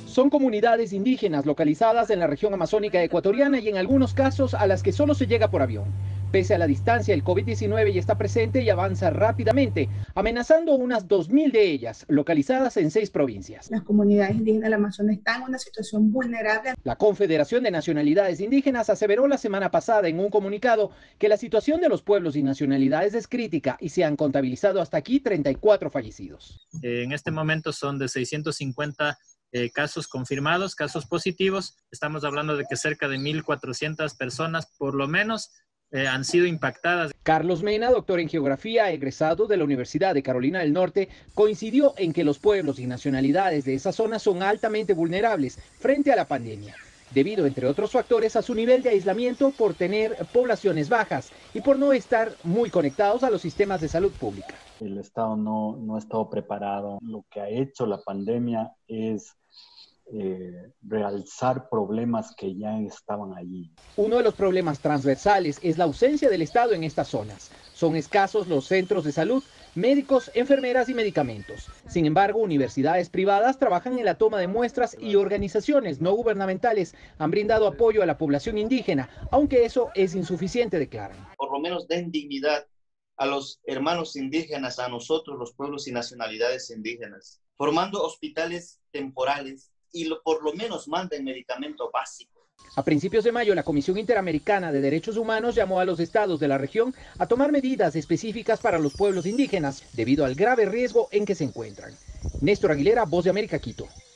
Son comunidades indígenas localizadas en la región amazónica ecuatoriana y en algunos casos a las que solo se llega por avión. Pese a la distancia, el COVID-19 ya está presente y avanza rápidamente, amenazando unas 2.000 de ellas, localizadas en 6 provincias. Las comunidades indígenas del Amazonas están en una situación vulnerable. La Confederación de Nacionalidades Indígenas aseveró la semana pasada en un comunicado que la situación de los pueblos y nacionalidades es crítica y se han contabilizado hasta aquí 34 fallecidos. En este momento son de 650 casos confirmados, casos positivos. Estamos hablando de que cerca de 1.400 personas por lo menos han sido impactadas. Carlos Mena, doctor en geografía, egresado de la Universidad de Carolina del Norte, coincidió en que los pueblos y nacionalidades de esa zona son altamente vulnerables frente a la pandemia, debido, entre otros factores, a su nivel de aislamiento por tener poblaciones bajas y por no estar muy conectados a los sistemas de salud pública. El Estado no ha estado preparado. Lo que ha hecho la pandemia es realzar problemas que ya estaban allí. Uno de los problemas transversales es la ausencia del Estado en estas zonas. Son escasos los centros de salud, médicos, enfermeras y medicamentos. Sin embargo, universidades privadas trabajan en la toma de muestras y organizaciones no gubernamentales han brindado apoyo a la población indígena, aunque eso es insuficiente, declaran. Por lo menos den dignidad a los hermanos indígenas, a nosotros, los pueblos y nacionalidades indígenas, formando hospitales temporales y por lo menos manden medicamento básico. A principios de mayo, la Comisión Interamericana de Derechos Humanos llamó a los estados de la región a tomar medidas específicas para los pueblos indígenas debido al grave riesgo en que se encuentran. Néstor Aguilera, Voz de América, Quito.